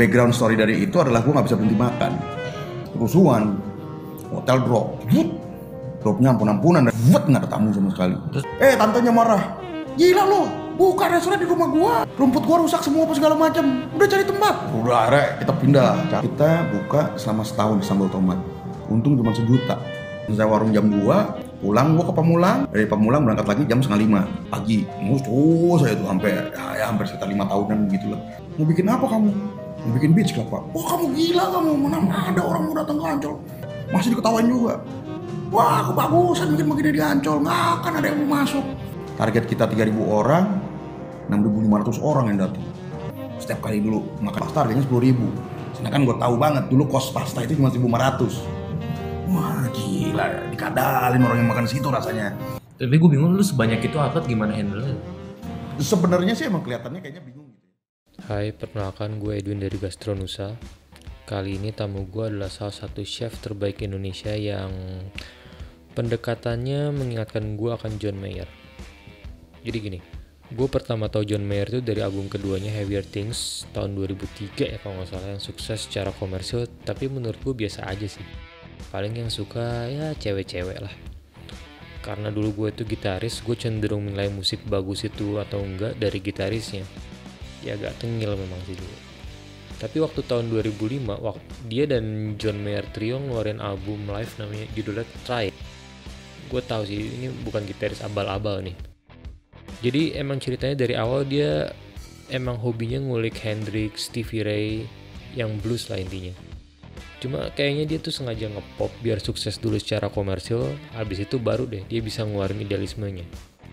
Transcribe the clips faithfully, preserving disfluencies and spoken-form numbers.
background story dari itu adalah gue nggak bisa berhenti makan. Kerusuhan, hotel drop, wut, dropnya ampun-ampunan, dan wut, nggak ada tamu sama sekali. Terus, eh tantenya marah, gila lo, buka restoran di rumah gua, rumput gua rusak semua apa segala macam, udah cari tempat. Udah akhirnya kita pindah, kita buka selama setahun di Sambal Tomat, untung cuma sejuta. Saya warung jam dua, pulang gua ke Pamulang, dari Pamulang berangkat lagi jam setengah lima pagi. Mus terus saya tuh sampai ya, ya hampir sekitar lima tahunan gitu lah. Mau bikin apa kamu? Mau bikin beach club pak? Wah kamu gila kamu, mana ada orang mau datang ke Ancol? Masih diketawain juga. Wah kebagusan bikin begini di Ancol, nggak akan ada yang mau masuk. Target kita tiga ribu orang, enam ribu lima ratus orang yang datang. Setiap kali dulu makan pasta harganya sepuluh ribu. Sedangkan gue tahu banget dulu kos pasta itu cuma seribu lima ratus. Wah gila ya, dikadalin orang yang makan situ rasanya. Tapi gue bingung lu sebanyak itu atlet gimana handle-nya? Sebenarnya sih emang kelihatannya kayaknya bingung gitu. Hai, perkenalkan gue Edwin dari Gastronusa. Kali ini tamu gue adalah salah satu chef terbaik Indonesia yang pendekatannya mengingatkan gue akan John Mayer. Jadi gini, gue pertama tahu John Mayer itu dari album keduanya Heavier Things tahun dua ribu tiga ya kalau nggak salah, yang sukses secara komersil, tapi menurut gue biasa aja sih. Paling yang suka ya cewek-cewek lah. Karena dulu gue itu gitaris, gue cenderung menilai musik bagus itu atau enggak dari gitarisnya. Ya agak tengil memang sih dulu. Tapi waktu tahun dua ribu lima, waktu dia dan John Mayer Trio ngeluarin album live namanya judulnya Try. Gue tahu sih ini bukan gitaris abal-abal nih. Jadi emang ceritanya dari awal dia emang hobinya ngulik Hendrix, Stevie Ray, yang blues lah intinya. Cuma kayaknya dia tuh sengaja ngepop biar sukses dulu secara komersil, habis itu baru deh dia bisa ngeluarin idealismenya.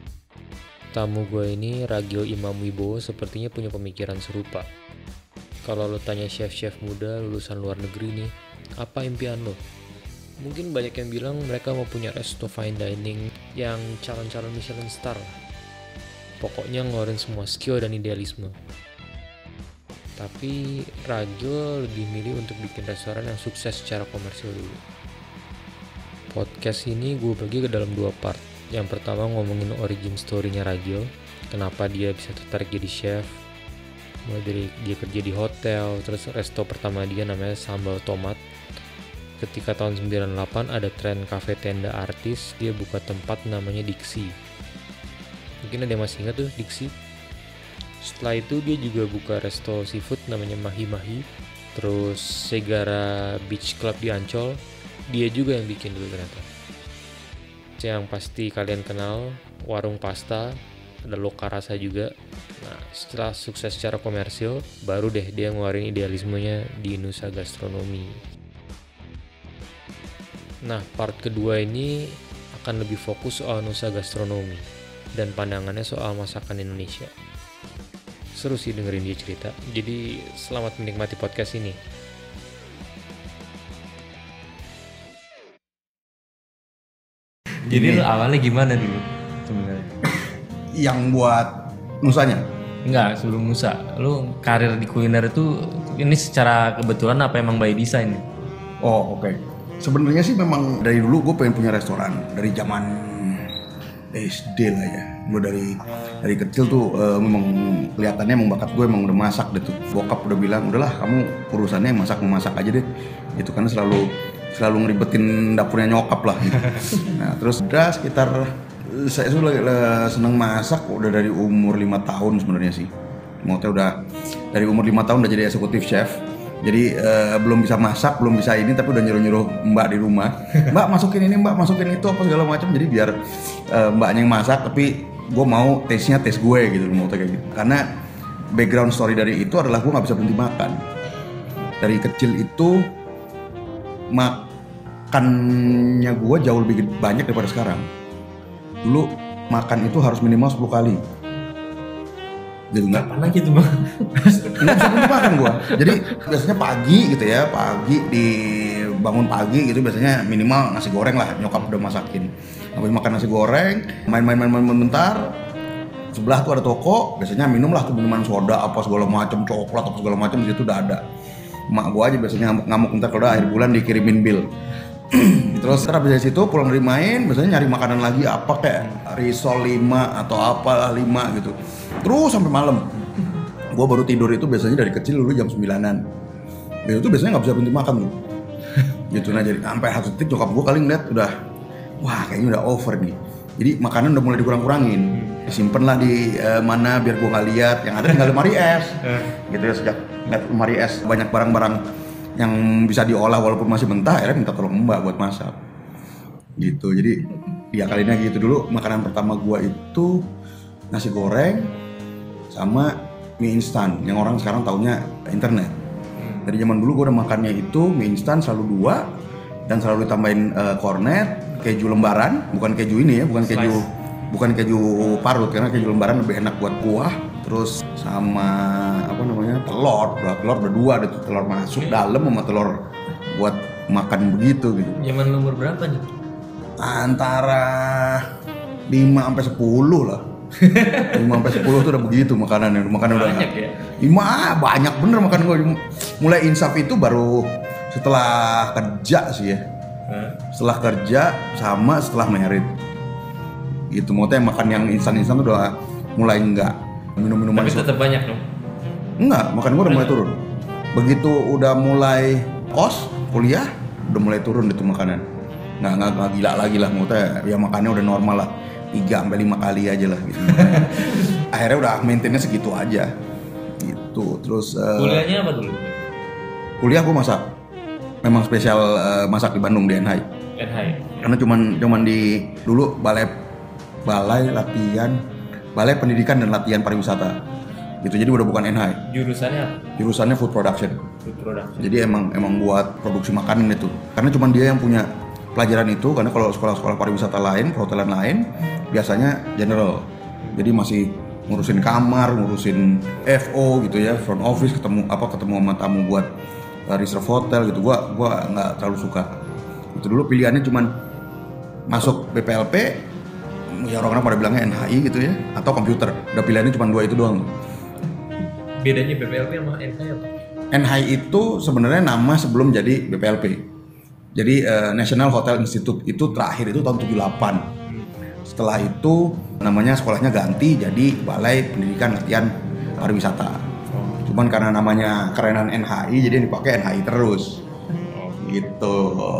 Tamu gue ini Ragil Imam Wibowo sepertinya punya pemikiran serupa. Kalau lo tanya chef-chef muda lulusan luar negeri nih, apa impian lo? Mungkin banyak yang bilang mereka mau punya resto fine dining yang calon-calon Michelin star lah. Pokoknya ngeluarin semua skill dan idealisme. Tapi Ragil lebih milih untuk bikin restoran yang sukses secara komersil dulu. Podcast ini gue bagi ke dalam dua part. Yang pertama ngomongin origin story-nya Ragil, kenapa dia bisa tertarik jadi chef, mulai dari dia kerja di hotel, terus resto pertama dia namanya Sambal Tomat. Ketika tahun sembilan puluh delapan ada tren cafe tenda artis, dia buka tempat namanya Dixie. Mungkin ada yang masih ingat tuh Dixie. Setelah itu dia juga buka resto seafood namanya Mahi Mahi. Terus Segara Beach Club di Ancol, dia juga yang bikin dulu ternyata. Yang pasti kalian kenal warung pasta, ada Loka Rasa juga. Nah setelah sukses secara komersil, baru deh dia ngeluarin idealismenya di Nusa Gastronomi. Nah part kedua ini akan lebih fokus soal Nusa Gastronomi dan pandangannya soal masakan Indonesia. Seru sih dengerin dia cerita, jadi selamat menikmati podcast ini. Jadi lu awalnya gimana dulu sebenarnya? Yang buat Nusanya? Enggak, sebelum Nusa. Lu karir di kuliner itu ini secara kebetulan apa emang by design? Oh oke. Okay. Sebenarnya sih memang dari dulu gue pengen punya restoran dari zaman S D lah ya. Gue dari dari kecil tuh uh, memang kelihatannya emang bakat gue emang udah masak deh tuh. Bokap udah bilang udahlah kamu urusannya masak memasak aja deh. Itu kan selalu selalu ngeribetin dapurnya nyokap lah gitu. Nah terus udah sekitar saya sudah seneng masak udah dari umur lima tahun sebenarnya sih. Maksudnya udah dari umur lima tahun udah jadi eksekutif chef. Jadi uh, belum bisa masak, belum bisa ini, tapi udah nyuruh-nyuruh mbak di rumah. Mbak masukin ini, mbak masukin itu apa segala macam. Jadi biar uh, mbaknya yang masak, tapi gue mau taste-nya taste gue gitu, mau kayak gitu. Karena background story dari itu adalah gue nggak bisa berhenti makan. Dari kecil itu makannya gue jauh lebih banyak daripada sekarang. Dulu makan itu harus minimal sepuluh kali. Jadi nggak pernah gitu bang. Nggak bisa berhenti makan gue. Jadi biasanya pagi gitu ya, pagi di bangun pagi gitu biasanya minimal nasi goreng lah, nyokap udah masakin. Habis makan nasi goreng, main-main-main bentar. Sebelah tuh ada toko, biasanya minum lah tuh minuman soda apa segala macam, coklat apa segala macam, di situ udah ada. Emak gue aja biasanya ngamuk-ngamuk ntar kalau udah akhir bulan dikirimin bill. Terus habis dari situ pulang dari main biasanya nyari makanan lagi apa kayak risol lima atau apa lima gitu terus sampai malam. Gue baru tidur itu biasanya dari kecil dulu jam sembilanan. Ya itu biasanya nggak bisa berhenti makan tuh. Gitu nah jadi sampai satu titik nyokap gue kali ngeliat udah, wah kayaknya udah over nih. Jadi makanan udah mulai dikurang-kurangin. Disimpen lah di uh, mana biar gue nggak lihat. Yang ada tinggal lemari es. Gitu ya sejak ngeliat lemari es banyak barang-barang yang bisa diolah walaupun masih mentah, akhirnya minta tolong mbak buat masak. Gitu jadi ya kalinya gitu dulu makanan pertama gue itu nasi goreng sama mie instan yang orang sekarang taunya internet. Dari zaman dulu gue udah makannya itu mie instan selalu dua dan selalu ditambahin uh, kornet, keju lembaran, bukan keju ini ya, bukan Slice. keju bukan keju parut karena keju lembaran lebih enak buat kuah. Terus sama apa namanya telur, udah telur udah dua, ada tuh telur masuk dalam sama telur buat makan begitu gitu. Zaman umur berapa nih? Antara lima sampai sepuluh lah. lima sampai sepuluh tuh udah begitu makanannya, makanan udah Banyak ya? lima banyak bener makan gue. Mulai insaf itu baru setelah kerja sih ya. Hah? Setelah kerja sama setelah merit. Gitu maksudnya makan yang instan-instan tuh udah mulai enggak. Minum-minuman Tapi tetap banyak dong? enggak, makan gue udah mulai turun. Begitu udah mulai kos, kuliah, udah mulai turun itu makanan. Nggak, nggak, nggak gila lagi lah, maksudnya ya makannya udah normal lah. tiga sampai lima kali aja lah gitu. Akhirnya udah maintainnya segitu aja. Gitu, terus uh, Kuliahnya apa dulu? kuliah gue masak. Memang spesial uh, masak di Bandung di N H I. N H I. Karena cuman cuman di dulu balai balai latihan balai pendidikan dan latihan pariwisata gitu, jadi udah bukan N H I, Jurusannya apa? jurusannya food production. Food production. Jadi emang emang buat produksi makanan itu, karena cuman dia yang punya pelajaran itu. Karena kalau sekolah-sekolah pariwisata lain, perhotelan lain biasanya general, jadi masih ngurusin kamar, ngurusin F O gitu ya, front office, ketemu apa ketemu sama tamu buat uh, reserve hotel gitu. Gua gua nggak terlalu suka. Itu dulu pilihannya cuman masuk B P L P, ya orang-orang pada bilangnya N H I gitu ya, atau komputer. Udah pilihannya cuma dua itu doang. Bedanya B P L P sama N H I apa? N H I itu sebenarnya nama sebelum jadi B P L P. Jadi uh, National Hotel Institute itu terakhir itu tahun tujuh puluh delapan. Setelah itu namanya sekolahnya ganti jadi Balai Pendidikan Latihan Pariwisata. Cuman karena namanya kerenan N H I jadi dipakai N H I terus. Gitu.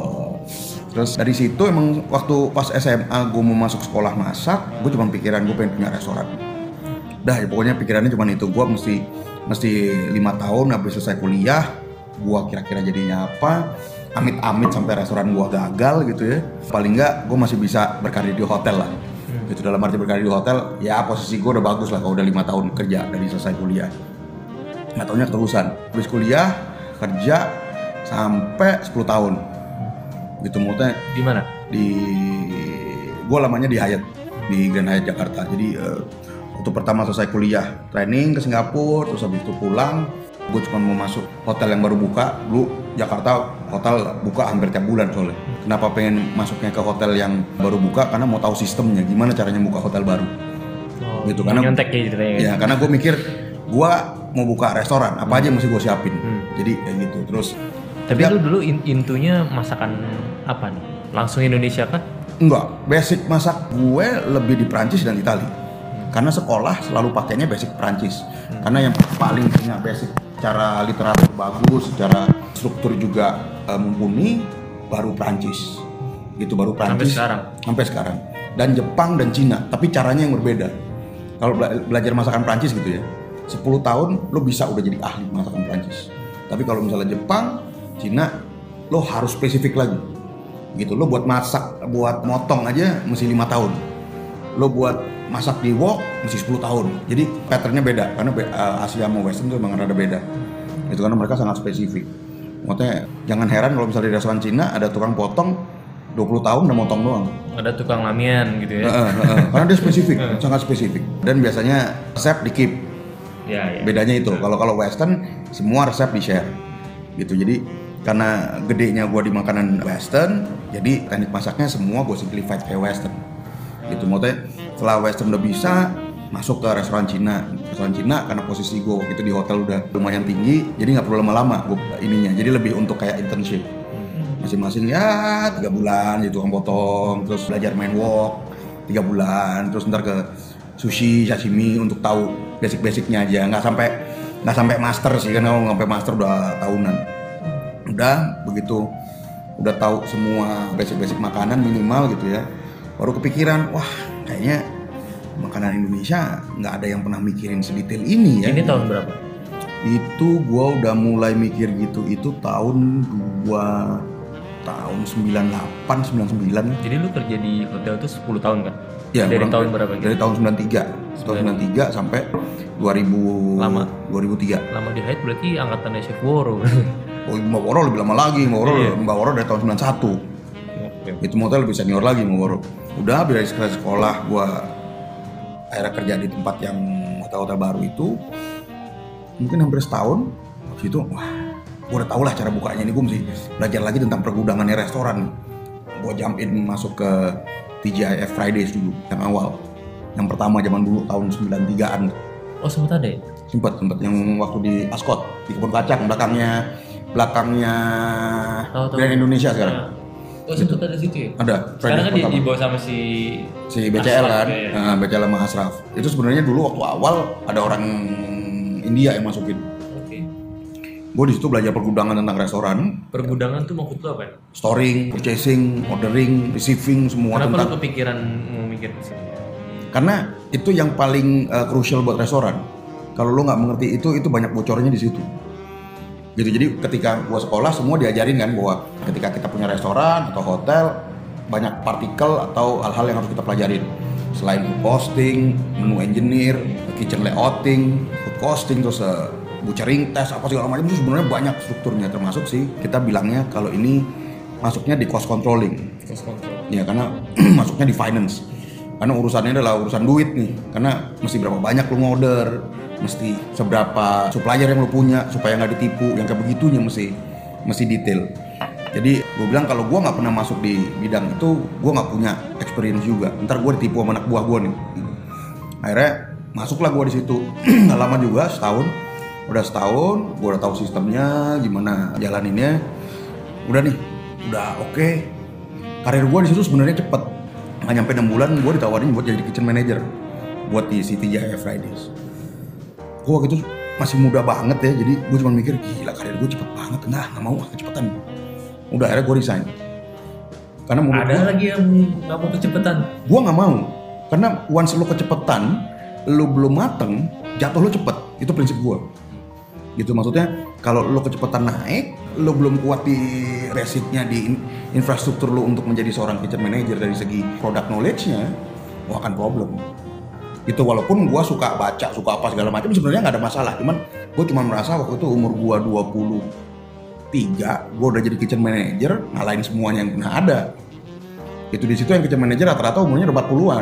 Terus dari situ emang waktu pas S M A gue mau masuk sekolah masak, gue cuma pikiran gue pengen punya restoran. Dah ya pokoknya pikirannya cuma itu, gue mesti mesti lima tahun habis selesai kuliah, gue kira-kira jadinya apa, amit-amit sampai restoran gue gagal gitu ya. Paling enggak gue masih bisa berkarir di hotel lah. Itu dalam arti berkarir di hotel, ya posisi gue udah bagus lah kalau udah lima tahun kerja dari selesai kuliah. Nggak taunya keterusan, habis kuliah kerja sampai sepuluh tahun. Gitu maksudnya Di mana? di gue lamanya di Hyatt, di Grand Hyatt Jakarta. Jadi uh, waktu pertama selesai kuliah training ke Singapura, terus habis itu pulang gue cuma mau masuk hotel yang baru buka. Dulu Jakarta hotel buka hampir tiap bulan soalnya. Kenapa pengen masuknya ke hotel yang baru buka? Karena mau tahu sistemnya, gimana caranya buka hotel baru. Oh, Gitu karena nyontek ya ceritanya. ya karena gue mikir gue mau buka restoran, apa aja yang mesti gue siapin. Hmm. Jadi kayak gitu. Terus Tapi ya, lu dulu in- intunya masakan apa nih? Langsung Indonesia kan? enggak, basic masak gue lebih di Prancis dan Itali. Karena sekolah selalu pakainya basic Prancis. Hmm. Karena yang paling punya basic cara literatur bagus, secara struktur juga uh, mumpuni baru Prancis. Gitu baru Prancis. Sampai sekarang. Sampai sekarang. Dan Jepang dan Cina, tapi caranya yang berbeda. Kalau bela- belajar masakan Prancis gitu ya, sepuluh tahun lo bisa udah jadi ahli masakan Prancis. Tapi kalau misalnya Jepang, Cina, lo harus spesifik lagi. Gitu, lo buat masak, buat motong aja mesti lima tahun. Lo buat masak di wok mesti sepuluh tahun. Jadi patternnya beda, karena uh, Asia sama Western tuh emang rada beda. Itu karena mereka sangat spesifik. Maksudnya jangan heran kalau misalnya di restoran Cina ada tukang potong dua puluh tahun udah motong doang. Ada tukang lamian gitu ya. Uh, uh, uh, karena dia spesifik, sangat spesifik. Dan biasanya resep di keep. Ya, ya. Bedanya itu. Kalau kalau Western semua resep di share. Gitu. Jadi karena gedenya gue di makanan Western, jadi teknik masaknya semua gue simplified kayak Western. Gitu. Maksudnya setelah Western udah bisa, masuk ke restoran Cina. Restoran Cina karena posisi gue waktu itu di hotel udah lumayan tinggi, jadi nggak perlu lama-lama gue ininya. Jadi lebih untuk kayak internship. Masing-masing ya tiga bulan gitu tukang potong, terus belajar main wok tiga bulan, terus ntar ke sushi, sashimi untuk tahu basic-basicnya aja, nggak sampai nggak sampai master sih, kan kalau sampai master udah tahunan. Udah begitu udah tahu semua basic-basic makanan minimal gitu ya, baru kepikiran, wah kayaknya makanan Indonesia nggak ada yang pernah mikirin sedetail ini ya. Ini tahun berapa? Itu gua udah mulai mikir gitu itu tahun dua tahun sembilan delapan sembilan sembilan. Jadi lu kerja di hotel itu sepuluh tahun kan? Ya, dari kurang, tahun berapa gitu? Dari tahun sembilan tiga. Tahun sembilan tiga sampai dua ribu Lama. dua ribu tiga. Lama di Hyatt berarti angkatannya Chef Woro. Oh, Mbak Woro lebih lama lagi. Mbak Woro, Iya. Mbak Woro dari tahun sembilan satu. Oke. Itu hotel lebih senior lagi Mbak Woro. Udah dari sekolah gua akhirnya kerja di tempat yang hotel-hotel baru itu. Mungkin hampir setahun. Habis itu wah, gua udah tau lah cara bukanya ini. Gua mesti belajar lagi tentang pergudangannya restoran. Gua jump in masuk ke T G I F Fridays dulu yang awal. Yang pertama zaman dulu tahun sembilan tigaan. Oh sempat ada ya? Sempat sempat yang waktu di Ascot di Kebun Kacang, belakangnya belakangnya Tahu, tahu. Grand Indonesia sekarang. Nah. Oh sempat ada situ ya? Ada. Sekarang Fridays kan di, pertama. dibawa sama si Si B C L Ashraf, kan, ya. nah, B C L sama Ashraf. Itu sebenarnya dulu waktu awal ada orang India yang masukin. Oke. Gue di situ belajar pergudangan tentang restoran, Pergudangan tuh maksud lu apa ya? storing, purchasing, ordering, receiving, semua Kenapa tentang. lu kepikiran mau mikir ke sini? Karena itu yang paling uh, crucial buat restoran. Kalau lo nggak mengerti itu, itu banyak bocornya di situ. Gitu. Jadi ketika gua sekolah semua diajarin kan bahwa ketika kita punya restoran atau hotel banyak partikel atau hal-hal yang harus kita pelajarin. Selain food costing, menu engineer, kitchen layouting, food costing, terus uh, butchering test apa segala macam itu sebenarnya banyak strukturnya, termasuk sih kita bilangnya kalau ini masuknya di cost controlling. Cost control. Ya karena masuknya di finance. Karena urusannya adalah urusan duit nih. Karena mesti berapa banyak lu ngorder, mesti seberapa supplier yang lu punya supaya nggak ditipu, yang kayak begitunya mesti mesti detail. Jadi gue bilang kalau gue nggak pernah masuk di bidang itu, gue nggak punya experience juga. Ntar gue ditipu sama anak buah gue nih. Akhirnya masuklah gue di situ. Nggak lama juga, setahun. Udah setahun, gue udah tahu sistemnya, gimana jalaninnya. Udah nih, udah oke. Okay. Karir gue di situ sebenarnya cepet. Nggak nyampe enam bulan gue ditawarin buat jadi kitchen manager buat di T G I F Fridays. Gue waktu itu masih muda banget ya, jadi gue cuma mikir gila karir gue cepet banget, nggak nggak mau kecepatan. Udah akhirnya gue resign. Karena menurut Ada gue, lagi yang nggak mau kecepatan. gue nggak mau. Karena once lo kecepatan, lo belum mateng, jatuh lo cepet. Itu prinsip gue. Gitu maksudnya kalau lo kecepatan naik, lo belum kuat di basicnya di in- infrastruktur lo untuk menjadi seorang kitchen manager dari segi product knowledge-nya, lo akan problem. Itu walaupun gue suka baca, suka apa segala macam sebenarnya nggak ada masalah. Cuman gue cuma merasa waktu itu umur gue dua puluh tiga, gue udah jadi kitchen manager, ngalahin semuanya yang pernah ada. Itu di situ yang kitchen manager rata-rata umurnya udah empat puluhan.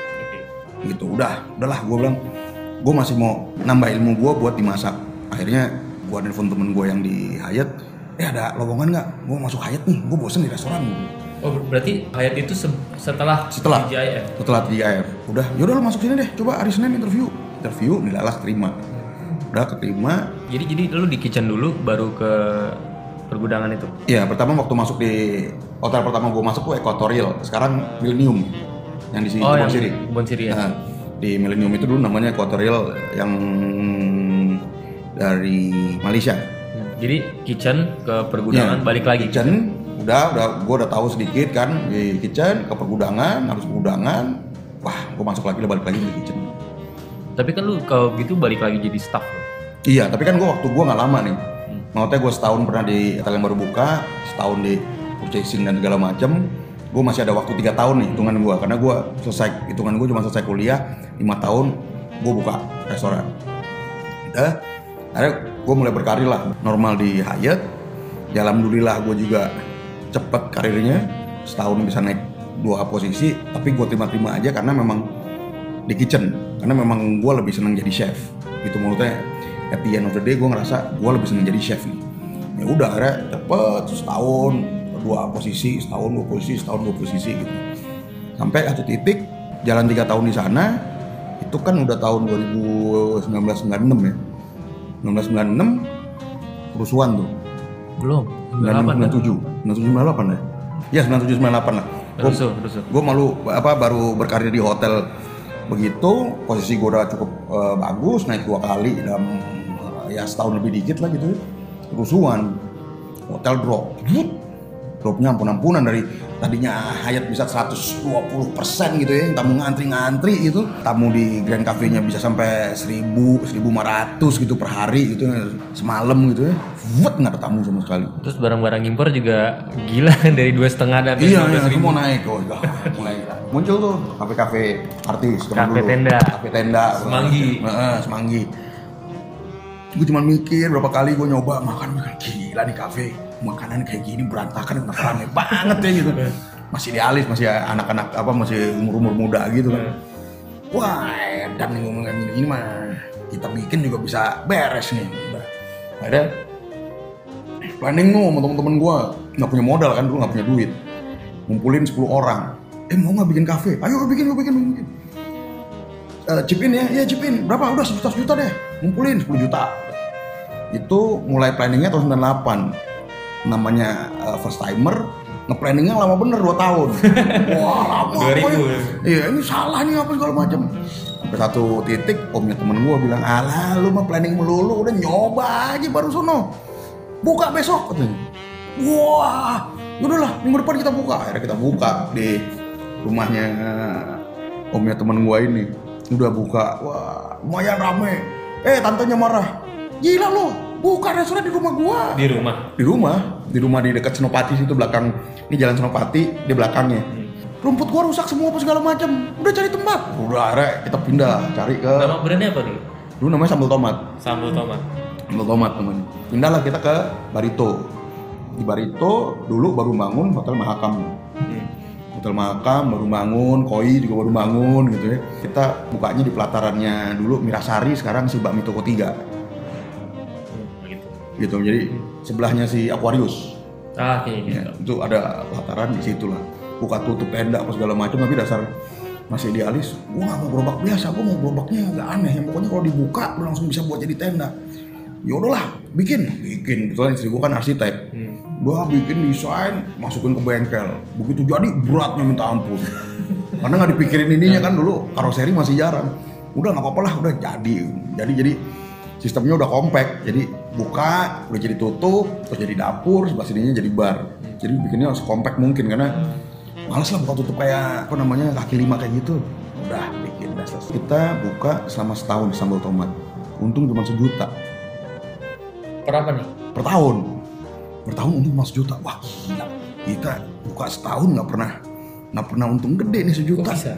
Gitu udah, udahlah gue bilang, gue masih mau nambah ilmu gue buat dimasak. Akhirnya gue nelfon temen gue yang di Hyatt, eh ada lowongan nggak? Gue masuk Hyatt nih, gue bosen di restoran. Oh berarti Hyatt itu se- setelah Setelah T G I F. setelah T G I F, udah, yaudah lo masuk sini deh, coba hari Senin interview, interview, dilalas terima, udah keterima. Jadi jadi lu di kitchen dulu baru ke pergudangan itu. Iya, pertama waktu masuk di hotel pertama gue masuk tuh Equatorial, sekarang Millennium yang di sini Oh Kebon yang Siri. Kebon Siri ya. Nah, di Millennium itu dulu namanya Equatorial yang dari Malaysia. Hmm, Jadi kitchen ke pergudangan Iya, balik lagi. Kitchen, udah, udah, gue udah tahu sedikit kan di kitchen ke pergudangan, harus pergudangan. Wah, gue masuk lagi, balik lagi di kitchen. Tapi kan lu kalau gitu balik lagi jadi staff. Iya, tapi kan gue waktu gue nggak lama nih. Maksudnya gue setahun pernah di hotel yang baru buka, setahun di purchasing dan segala macem. Gue masih ada waktu tiga tahun nih hitungan gue, karena gue selesai hitungan gue cuma selesai kuliah lima tahun, gue buka restoran. Udah, akhirnya gue mulai berkarir lah normal di Hyatt. Ya alhamdulillah gue juga cepet karirnya, setahun bisa naik dua posisi. Tapi gue terima-terima aja karena memang di kitchen, karena memang gue lebih senang jadi chef. Gitu maksudnya. At the end of the day gue ngerasa gue lebih senang jadi chef nih. Ya udah akhirnya cepet setahun dua posisi, setahun dua posisi, setahun dua posisi gitu. Sampai satu titik jalan tiga tahun di sana, itu kan udah tahun dua ribu sembilan belas sembilan puluh enam ya. sembilan belas sembilan puluh enam kerusuhan tuh. Belum. sembilan puluh enam sembilan puluh tujuh sembilan puluh tujuh sembilan puluh delapan ya. Ya sembilan puluh tujuh sembilan puluh delapan lah. Rusuh, rusuh. Gue malu apa baru berkarir di hotel begitu, posisi gue udah cukup uh, bagus, naik dua kali dalam ya setahun lebih dikit lah gitu. Kerusuhan, hotel drop, dropnya ampun-ampunan dari tadinya Hyatt bisa seratus dua puluh persen gitu ya, tamu ngantri-ngantri gitu, tamu di Grand Cafe-nya bisa sampai seribu, seribu lima ratus gitu per hari gitu, semalam gitu ya, buat nggak ada tamu sama sekali. Terus barang-barang impor juga gila dari dua setengah dan iya iya semua naik, oh gila, mulai gila. Muncul tuh kafe-kafe artis, kafe tenda, kafe tenda, Semanggi, uh, Semanggi. Gue cuma mikir berapa kali gue nyoba makan makan gila nih kafe, makanan kayak gini berantakan, kenapa rame banget ya gitu. Masih di alis, masih anak-anak apa masih umur-umur muda gitu kan. Wah, dan ngomongin ini, ini mah kita bikin juga bisa beres nih. Udah. Akhirnya planning tuh sama temen-temen gue, nggak punya modal kan dulu, nggak punya duit, ngumpulin sepuluh orang. Eh mau nggak bikin kafe? Ayo bikin, bikin, bikin. Uh, chipin ya, iya chipin. Berapa? Udah sejuta sejuta deh. Ngumpulin sepuluh juta. Itu mulai planningnya tahun sembilan puluh delapan. Namanya uh, first timer, nge-planningnya lama bener dua tahun. Wah lama. dua ribu ya? Iya ini salah nih apa segala macam. Sampai satu titik omnya temen gue bilang, alah lu mah planning melulu, udah nyoba aja baru sono. Buka besok katanya. Wah, udahlah minggu depan kita buka. Akhirnya kita buka di rumahnya omnya temen gue ini. Udah buka, wah lumayan rame. Eh tantenya marah, gila lo, buka restoran di rumah gua. Di rumah? Di rumah, di rumah di dekat Senopati situ belakang. Ini jalan Senopati, di belakangnya. Hmm. Rumput gua rusak semua apa segala macam. Udah cari tempat. Udah akhirnya kita pindah, cari ke. Nama brandnya apa nih? Dulu namanya Sambal Tomat. Sambal Tomat. Sambal Tomat namanya. Pindahlah kita ke Barito. Di Barito dulu baru bangun Hotel Mahakam. Hmm. Hotel Mahakam baru bangun, Koi juga baru bangun gitu ya. Kita bukanya di pelatarannya dulu Mirasari, sekarang si Bakmi Toko tiga. Gitu. Gitu. Jadi sebelahnya si Aquarius. Ah, oke okay, gitu. Ya, itu ada pelataran di situ lah. Buka tutup tenda apa segala macam, tapi dasar masih idealis. Gua nggak mau gerobak biasa, gua mau gerobaknya agak aneh. Yang pokoknya kalau dibuka lu langsung bisa buat jadi tenda. Ya udahlah, bikin, bikin. Kebetulan istri gua kan arsitek. Hmm. Gua bikin desain, masukin ke bengkel. Begitu jadi beratnya minta ampun. Karena nggak dipikirin ininya kan dulu karoseri masih jarang. Udah nggak apa-apa lah, udah jadi. Jadi jadi sistemnya udah compact. Jadi buka, udah jadi tutup, terus jadi dapur, sebelah sininya jadi bar. Jadi bikinnya sekompact mungkin karena males lah buka tutup kayak apa namanya kaki lima kayak gitu. Udah bikin dah selesai. Kita buka selama setahun di Sambal Tomat. Untung cuma sejuta. Per apa nih? Per tahun. Per tahun untung cuma sejuta. Wah gila. Kita buka setahun nggak pernah nggak pernah untung gede nih sejuta. Kok bisa?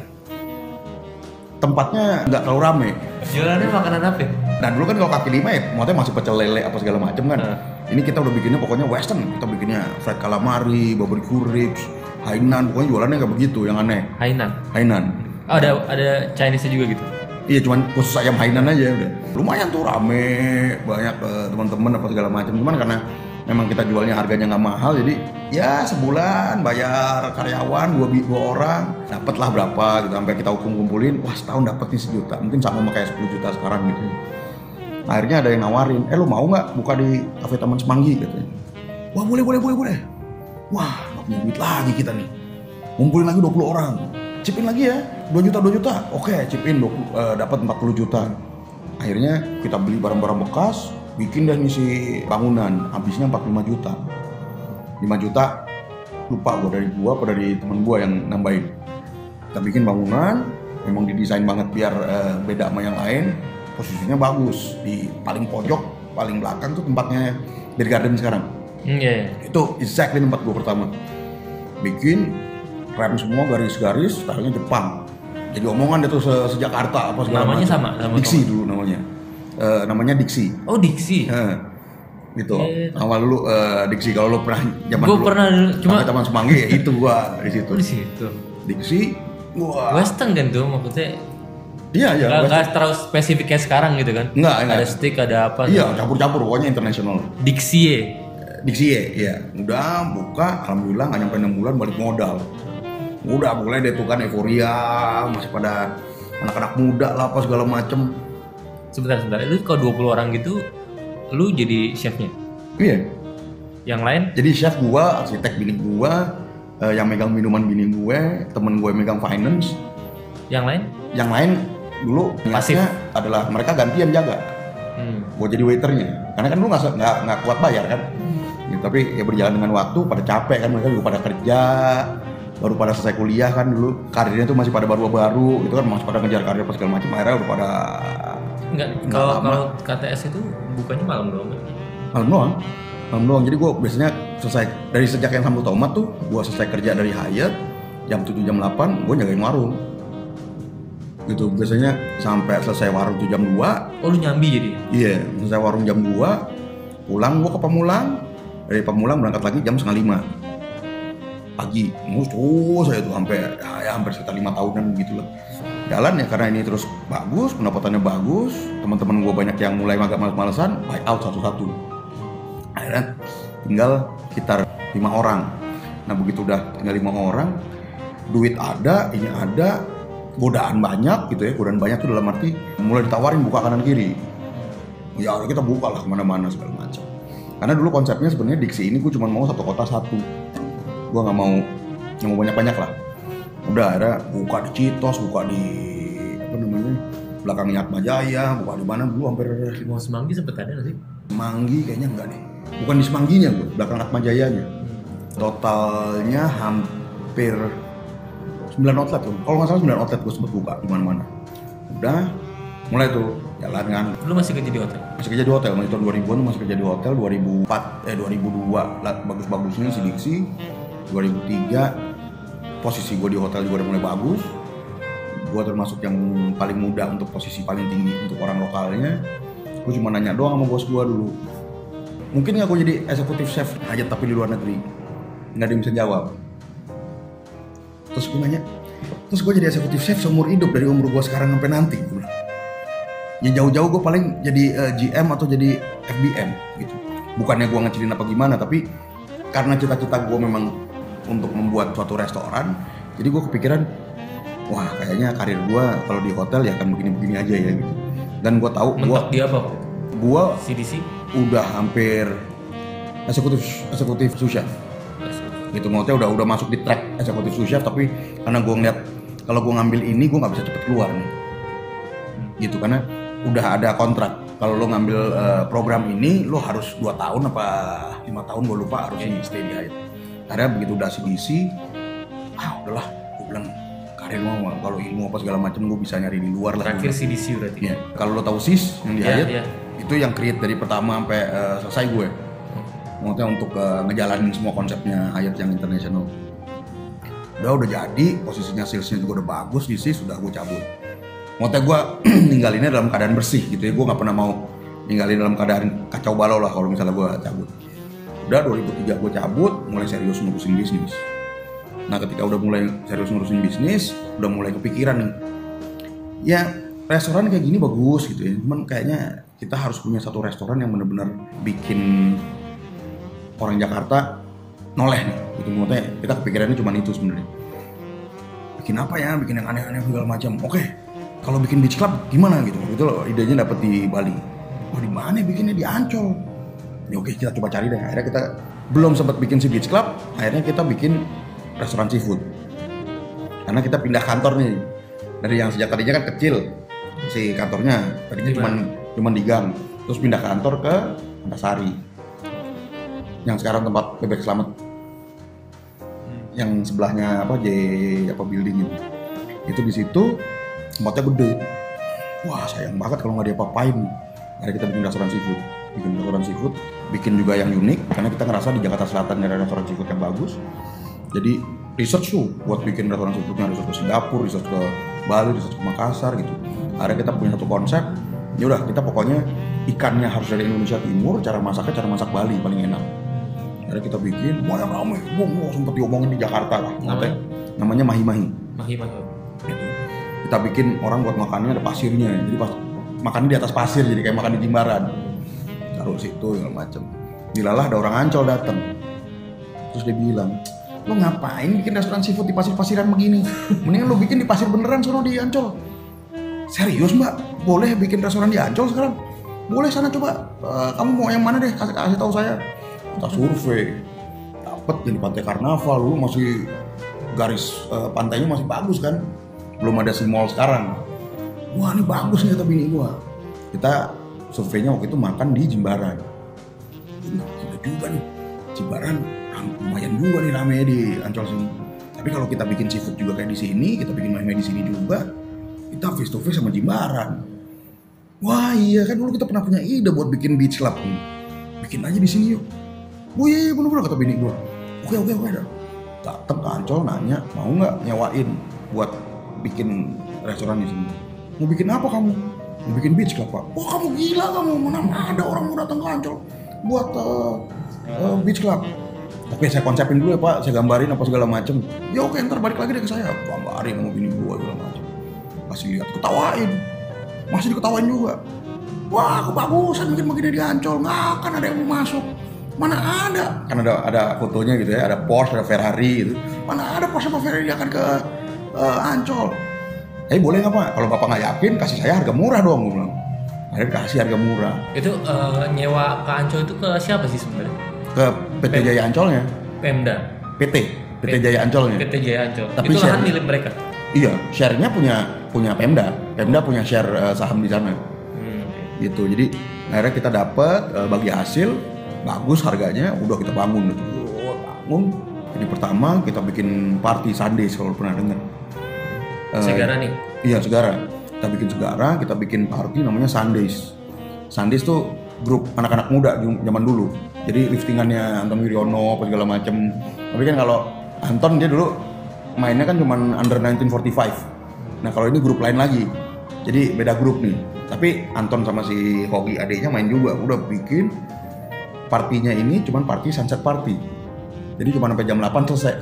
Tempatnya nggak terlalu rame. Jualannya makanan apa? Nah dulu kan kalau kaki lima ya, maksudnya masih pecel lele apa segala macam kan. Hmm. Ini kita udah bikinnya pokoknya western. Kita bikinnya fried calamari, barbecue ribs, Hainan. Pokoknya jualannya nggak begitu, yang aneh. Hainan. Hainan. Oh, ada ada Chinese-nya juga gitu. Iya, cuman khusus ayam Hainan aja udah. Lumayan tuh rame, banyak uh, teman-teman apa segala macam. Cuman karena memang kita jualnya harganya nggak mahal, jadi ya sebulan bayar karyawan dua, dua orang, dapatlah berapa gitu sampai kita kumpul-kumpulin, wah setahun dapat nih sejuta, mungkin sama kayak sepuluh juta sekarang gitu. Akhirnya ada yang nawarin, eh lu mau nggak buka di Cafe Taman Semanggi katanya. Wah boleh boleh boleh boleh. Wah nggak punya duit lagi kita nih, ngumpulin lagi dua puluh orang, chipin lagi ya dua juta dua juta, oke chipin uh, dapat empat puluh juta. Akhirnya kita beli barang-barang bekas, bikin dan ngisi bangunan, habisnya empat puluh lima juta. lima juta lupa gue dari gua apa dari temen gua yang nambahin. Kita bikin bangunan, memang didesain banget biar uh, beda sama yang lain. Posisinya bagus, di paling pojok, paling belakang tuh tempatnya Beer Garden sekarang. Mm, yeah. Itu exactly tempat gua pertama. Bikin rem semua garis-garis, stylenya Jepang. Jadi omongan itu se sejakarta apa segala namanya macam. Sama, sama Dixie dulu namanya. Uh, namanya Dixie. Oh Dixie. Uh, gitu. Yeah. Awal lu uh, Dixie kalau lu pernah zaman gua dulu. Pernah cuma Taman Semanggi ya itu gua di situ. Di situ. Dixie. Wah. Western kan tuh maksudnya. Iya iya. Gak, gak terlalu spesifik kayak sekarang gitu kan. Enggak, enggak. Ada stick, ada apa. Iya, campur-campur pokoknya internasional. Dixie. Dixie iya. Udah buka, alhamdulillah nggak nyampe enam bulan balik modal. Udah mulai deh tuh kan euforia, masih pada anak-anak muda lah apa segala macem. Sebentar sebentar, itu kalau dua puluh orang gitu lu jadi chefnya? Iya. Yang lain? Jadi chef gua, arsitek bini gua, eh, yang megang minuman bini gue, temen gue megang finance. Yang lain? Yang lain dulu niatnya adalah mereka gantian jaga. Hmm. Gue jadi waiternya, karena kan lu nggak nggak nggak kuat bayar kan. Ya, tapi ya berjalan dengan waktu, pada capek kan, mereka juga pada kerja, baru pada selesai kuliah kan dulu, karirnya tuh masih pada baru-baru, itu kan masih pada ngejar karir apa segala macam, akhirnya udah pada Enggak, kalau kalau K T S itu bukannya malam doang kan? malam doang, malam doang. Jadi gue biasanya selesai dari sejak yang Sambal Tomat tuh, gue selesai kerja dari Hyatt jam tujuh jam delapan, gue jagain warung. Gitu biasanya sampai selesai warung tuh jam dua. Oh lu nyambi jadi? Iya, selesai warung jam dua, pulang gue ke Pamulang, dari Pamulang berangkat lagi jam setengah lima pagi. Mus terus saya tuh sampai ya, hampir sekitar lima tahunan gitu loh. Jalan ya karena ini terus bagus, pendapatannya bagus, teman-teman gue banyak yang mulai agak males-malesan, buy out satu-satu. Akhirnya tinggal sekitar lima orang. Nah begitu udah tinggal lima orang, duit ada, ini ada, godaan banyak gitu ya, godaan banyak tuh dalam arti mulai ditawarin buka kanan kiri. Ya kita buka lah kemana-mana segala macam. Karena dulu konsepnya sebenarnya Diksi ini gue cuma mau satu kota satu, gue nggak mau nggak mau banyak-banyak lah. Udah ada buka di Citos, buka di apa namanya belakangnya Atma Jaya, buka di mana dulu hampir. Mau Semanggi sempet ada nggak sih? Semanggi kayaknya enggak nih, bukan di Semangginya gue, belakang Atma Jayanya. Totalnya hampir sembilan outlet tuh, kalau nggak salah sembilan outlet gue sempet buka di mana-mana. Udah mulai tuh jalan kan. Lu masih kerja di hotel? Masih kerja di hotel, masih tahun dua ribuan tuh masih kerja di hotel. Dua ribu empat eh dua ribu dua lah, bagus-bagusnya si Diksi. Dua ribu tiga posisi gue di hotel juga udah mulai bagus. Gue termasuk yang paling muda untuk posisi paling tinggi untuk orang lokalnya. Gue cuma nanya doang sama bos gue dulu, mungkin nggak gue jadi eksekutif chef aja tapi di luar negeri. Nggak ada yang bisa jawab. Terus gue nanya, terus gue jadi eksekutif chef seumur hidup dari umur gue sekarang sampai nanti. Gue bilang, ya jauh-jauh gue paling jadi uh, G M atau jadi F B M gitu. Bukannya gue ngecilin apa gimana, tapi karena cita-cita gue memang untuk membuat suatu restoran, jadi gue kepikiran, wah kayaknya karir gue kalau di hotel ya akan begini-begini aja ya gitu. Dan gue tahu gue mentok di apa? Gue C D C udah hampir eksekutif eksekutif sous chef. Gitu maksudnya udah udah masuk di track eksekutif sous chef, tapi karena gue ngeliat kalau gue ngambil ini gue nggak bisa cepet keluar nih. Gitu karena udah ada kontrak. Kalau lo ngambil uh, program ini, lo harus dua tahun apa lima tahun gue lupa harus okay. stay di Hyatt. Karena begitu udah C D C, ah udahlah, gue bilang karir mau kalau ilmu apa segala macam gue bisa nyari di luar lah. Terakhir C D C berarti. Ya. Kalau lo tahu S I S yang di yeah, Hyatt, yeah. itu yang create dari pertama sampai uh, selesai gue. Maksudnya untuk uh, ngejalanin semua konsepnya Hyatt yang international. Udah udah jadi, posisinya salesnya juga udah bagus di S I S, sudah gue cabut. Maksudnya gue ninggalinnya dalam keadaan bersih gitu ya, gue nggak pernah mau ninggalin dalam keadaan kacau balau lah kalau misalnya gue cabut. Udah dua ribu tiga gue cabut, mulai serius ngurusin bisnis. Nah ketika udah mulai serius ngurusin bisnis, udah mulai kepikiran nih, ya restoran kayak gini bagus gitu ya, cuman kayaknya kita harus punya satu restoran yang benar-benar bikin orang Jakarta noleh nih, gitu. Maksudnya kita kepikirannya cuma itu sebenarnya. Bikin apa ya, bikin yang aneh-aneh segala macam. Oke, kalau bikin beach club gimana gitu? Itu loh idenya dapat di Bali. Oh di mana bikinnya? Di Ancol. Ya oke kita coba cari deh. Akhirnya kita belum sempat bikin si beach club, akhirnya kita bikin restoran seafood. Karena kita pindah kantor nih dari yang sejak tadinya kan kecil si kantornya, tadinya cuma cuma di gang, terus pindah kantor ke Antasari. Yang sekarang tempat bebek selamat. Yang sebelahnya apa J apa building itu. Itu di situ tempatnya gede. Wah sayang banget kalau nggak diapa-apain. Akhirnya kita bikin restoran seafood. Bikin restoran seafood, bikin juga yang unik karena kita ngerasa di Jakarta Selatan ada restoran seafood yang bagus. Jadi research tuh buat bikin restoran seafoodnya, research ke Singapura, research ke Bali, research ke Makassar gitu. Akhirnya kita punya satu konsep. Ya udah kita pokoknya ikannya harus dari Indonesia Timur, cara masaknya cara masak Bali paling enak. Akhirnya kita bikin, wah yang ramai, wah sempet diomongin di Jakarta lah. Namanya, namanya mahi-mahi. Mahi-mahi. Gitu. Kita bikin orang buat makannya ada pasirnya, jadi pas makannya di atas pasir, jadi kayak makan di Jimbaran. Taruh situ segala macem. Dilalah ada orang Ancol datang, terus dia bilang, lo ngapain bikin restoran seafood di pasir-pasiran begini? Mendingan lo bikin di pasir beneran sono di Ancol. Serius mbak, boleh bikin restoran di Ancol sekarang? Boleh sana coba. Uh, kamu mau yang mana deh? Kasih, kasih tahu saya. Kita survei, dapet jadi Pantai Karnaval, lu masih garis uh, pantainya masih bagus kan? Belum ada si mall sekarang. Wah ini bagus nih kata bini gua. Kita surveinya waktu itu makan di Jimbaran. Gila juga nih, Jimbaran lumayan juga nih rame di Ancol sini. Tapi kalau kita bikin seafood juga kayak di sini, kita bikin main-main di sini juga, kita face to face sama Jimbaran. Wah iya kan dulu kita pernah punya ide buat bikin beach club nih. Bikin aja di sini yuk. Oh iya, iya bener-bener kata bini gue. Oke oke oke dah. Dateng ke Ancol nanya mau nggak nyewain buat bikin restoran di sini. Mau bikin apa kamu? Mau bikin beach club pak? Wah kamu gila kamu, mana ada orang mau datang ke Ancol buat uh, uh, beach club. Oke saya konsepin dulu ya pak, saya gambarin apa segala macem. Ya oke ntar balik lagi deh ke saya, gambarin mau bini gua segala macem. Kasih lihat, ketawain, masih diketawain juga. Wah kebagusan bikin begini di Ancol, nggak akan ada yang mau masuk. Mana ada? Kan ada ada fotonya gitu ya, ada Porsche, ada Ferrari gitu. Mana ada Porsche sama Ferrari akan ke uh, Ancol? Eh boleh nggak pak? Kalau bapak nggak yakin, kasih saya harga murah dong, gue bilang. Akhirnya kasih harga murah. Itu uh, nyewa ke Ancol itu ke siapa sih sebenarnya? Ke P T Jaya Ancolnya. Pemda. P T, P T Jaya Ancolnya. P T Jaya Ancol. Tapi itu lahan share- milik mereka. Iya, share-nya punya punya Pemda. Pemda punya share uh, saham di sana. Hmm. Gitu. Jadi akhirnya kita dapat uh, bagi hasil bagus harganya, udah kita bangun gitu. Oh, bangun. Jadi pertama kita bikin party Sundays kalau pernah dengar. Uh, Segara nih. Iya, Segara. Kita bikin Segara, kita bikin party namanya Sundays. Sundays tuh grup anak-anak muda zaman dulu. Jadi liftingannya Anton Wiryono apa segala macem. Tapi kan kalau Anton dia dulu mainnya kan cuman under nineteen forty-five. Nah kalau ini grup lain lagi. Jadi beda grup nih. Tapi Anton sama si Hogi adiknya main juga. Udah bikin partinya ini cuman party sunset party. Jadi cuma sampai jam delapan selesai.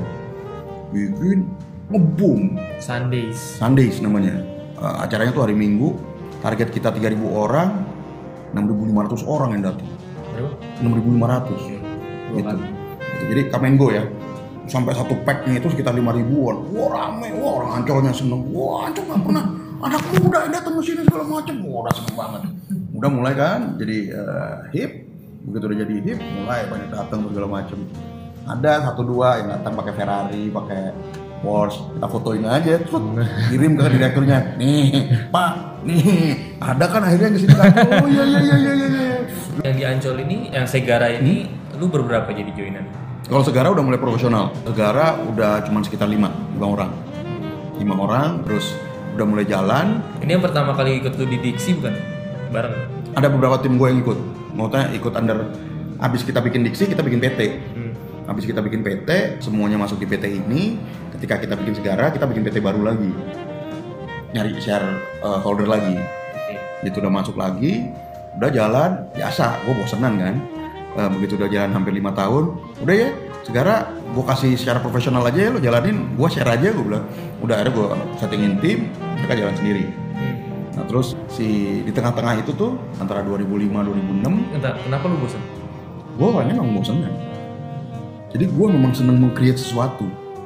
Bikin ngeboom. Sundays. Sundays namanya. Uh, acaranya tuh hari Minggu. Target kita tiga ribu orang, enam ribu lima ratus orang yang datang. Berapa? enam ribu lima ratus. Dua Gitu. kali. Gitu. Jadi come and go ya. Sampai satu packnya itu sekitar lima ribuan. Wah rame, wah orang Ancolnya seneng. Wah Ancol nggak pernah anak muda yang datang ke sini segala macam. Wah udah seneng banget. Udah mulai kan jadi uh, hip. Begitu udah jadi hip, mulai banyak datang segala macam. Ada satu dua yang datang pakai Ferrari, pakai Porsche, kita fotoin aja, terus kirim ke direkturnya. Nih, Pak, nih, ada kan akhirnya ke sini kan? Oh iya iya iya iya iya. Yang di Ancol ini, yang Segara ini, hmm? lu berberapa jadi joinan? Kalau Segara udah mulai profesional. Segara udah cuma sekitar lima, lima orang, lima orang, terus udah mulai jalan. Ini yang pertama kali ikut lu di Diksi bukan? Bareng? Ada beberapa tim gue yang ikut, maksudnya ikut under. Abis kita bikin Diksi, kita bikin P T. Hmm. Habis kita bikin P T, semuanya masuk di P T ini. Ketika kita bikin Segara, kita bikin P T baru lagi. Nyari share uh, holder lagi. Okay. Itu udah masuk lagi, udah jalan, biasa, gue bosenan kan. Uh, begitu udah jalan hampir lima tahun, udah ya, Segara gue kasih secara profesional aja ya, lo jalanin, gue share aja, gue bilang. Udah akhirnya gue settingin tim, mereka jalan sendiri. Hmm. Nah terus si di tengah-tengah itu tuh, antara dua ribu lima dua ribu enam, Entah, kenapa lu bosan? gue orangnya gak bosenan. Jadi gue memang seneng meng-create sesuatu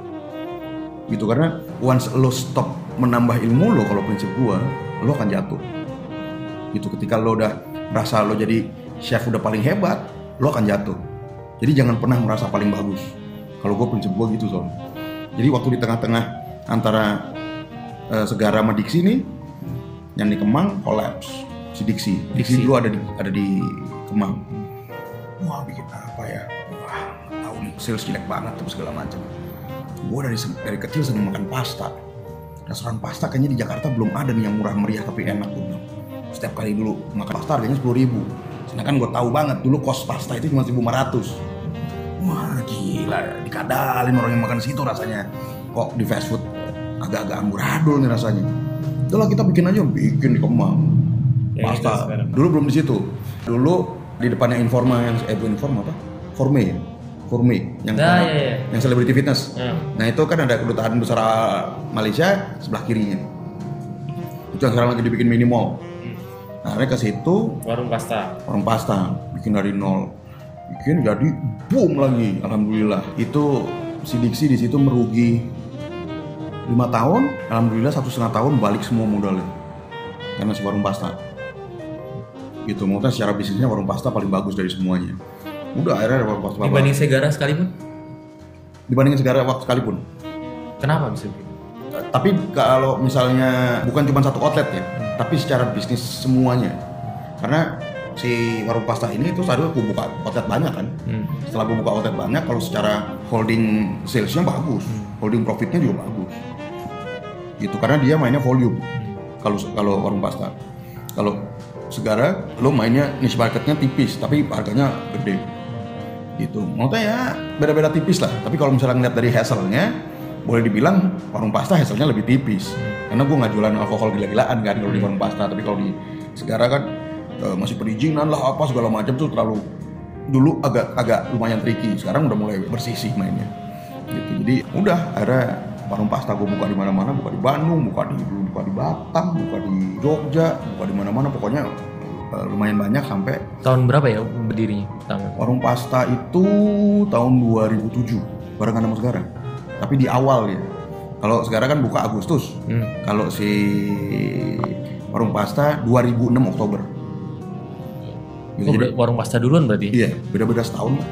gitu, karena once lo stop menambah ilmu lo, kalau prinsip gue, lo akan jatuh gitu. Ketika lo udah merasa lo jadi chef udah paling hebat, lo akan jatuh. Jadi jangan pernah merasa paling bagus. Kalau gue prinsip gue gitu soalnya. Jadi waktu di tengah-tengah antara uh, Segara sama Diksi nih, yang di Kemang collapse si Diksi. Diksi dulu ada di ada di Kemang. Wah bikin apa ya? Wah tahu nih sales jelek banget terus segala macam. Gue dari dari kecil seneng makan pasta. Restoran pasta kayaknya di Jakarta belum ada nih yang murah meriah tapi enak tuh. Setiap kali dulu makan pasta harganya sepuluh ribu. Sedangkan gue tahu banget dulu kos pasta itu cuma seribu lima ratus. Wah gila, dikadalin orang yang makan situ rasanya. Kok di fast food agak-agak amburadul nih rasanya. Itulah kita bikin aja, bikin di Kemang. Ya, pasta. Dulu belum di situ. Dulu di depannya Informa yang eh bukan Informa apa? Forme ya? Forme yang nah, iya, iya. yang celebrity fitness. Hmm. Nah itu kan ada kedutaan besar Malaysia sebelah kirinya. Itu yang sekarang lagi dibikin mini mall. Nah, akhirnya ke situ warung pasta. Warung pasta bikin dari nol. Bikin jadi boom lagi, alhamdulillah. Itu si Diksi di situ merugi lima tahun, alhamdulillah satu setengah tahun balik semua modalnya. Karena si warung pasta. Gitu, maksudnya secara bisnisnya warung pasta paling bagus dari semuanya. Udah akhirnya warung pasta. Dibanding Segara sekalipun? Dibandingin Segara waktu sekalipun. Kenapa bisa begitu? Tapi kalau misalnya bukan cuma satu outlet ya, hmm. tapi secara bisnis semuanya. Karena si warung pasta ini itu tadi aku buka outlet banyak kan. Hmm. Setelah aku buka outlet banyak, kalau secara holding salesnya bagus, hmm. holding profitnya juga bagus. Gitu karena dia mainnya volume. Kalau hmm. kalau warung pasta, kalau Segara lo mainnya niche marketnya tipis, tapi harganya gede. Gitu. Maksudnya ya beda-beda tipis lah. Tapi kalau misalnya ngeliat dari hasilnya, boleh dibilang warung pasta hasilnya lebih tipis. Hmm. Karena gue nggak jualan alkohol gila-gilaan kan kalau di warung pasta. Tapi kalau di Segara kan uh, masih perizinan lah apa segala macam tuh terlalu dulu agak agak lumayan tricky. Sekarang udah mulai bersih mainnya. Gitu. Jadi udah akhirnya warung pasta gue buka di mana-mana, buka di Bandung, buka di buka di Batam, buka di Jogja, buka di mana-mana. Pokoknya uh, lumayan banyak sampai. Tahun berapa ya berdirinya pertama? Warung pasta itu tahun dua ribu tujuh barengan sama Segara. Tapi di awal ya. Kalau Segara kan buka Agustus. Hmm. Kalau si warung pasta dua ribu enam Oktober. Gitu, oh, jadi, warung pasta duluan berarti? Iya, beda-beda setahun.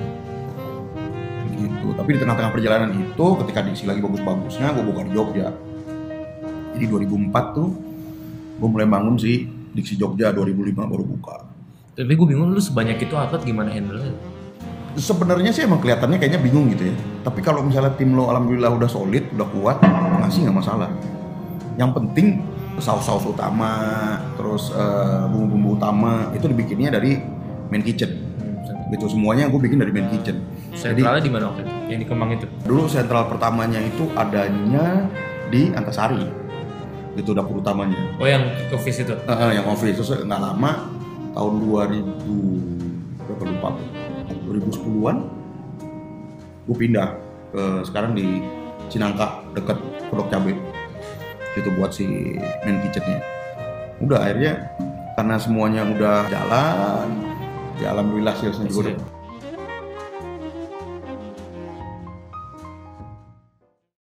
Gitu. Tapi di tengah-tengah perjalanan itu ketika Diksi lagi bagus-bagusnya gue buka di Jogja. Jadi dua ribu empat tuh gue mulai bangun si Diksi Jogja, dua ribu lima baru buka. Tapi gue bingung lu sebanyak itu atlet gimana handle-nya? Sebenarnya sih emang kelihatannya kayaknya bingung gitu ya. Tapi kalau misalnya tim lo alhamdulillah udah solid, udah kuat, ngasih nggak masalah. Yang penting saus-saus utama, terus uh, bumbu-bumbu utama itu dibikinnya dari main kitchen. Hmm. Gitu semuanya gue bikin dari main kitchen. Sentralnya di mana waktu itu? Yang di Kemang itu? Dulu sentral pertamanya itu adanya di Antasari. Itu dapur utamanya. Oh yang office itu? Uh, uh, yang office terus nggak lama tahun dua ribu berapa lupa dua ribu sepuluhan gue pindah ke sekarang di Cinangka dekat Pondok Cabe. Itu buat si main kitchennya. Udah akhirnya karena semuanya udah jalan, ya alhamdulillah salesnya juga udah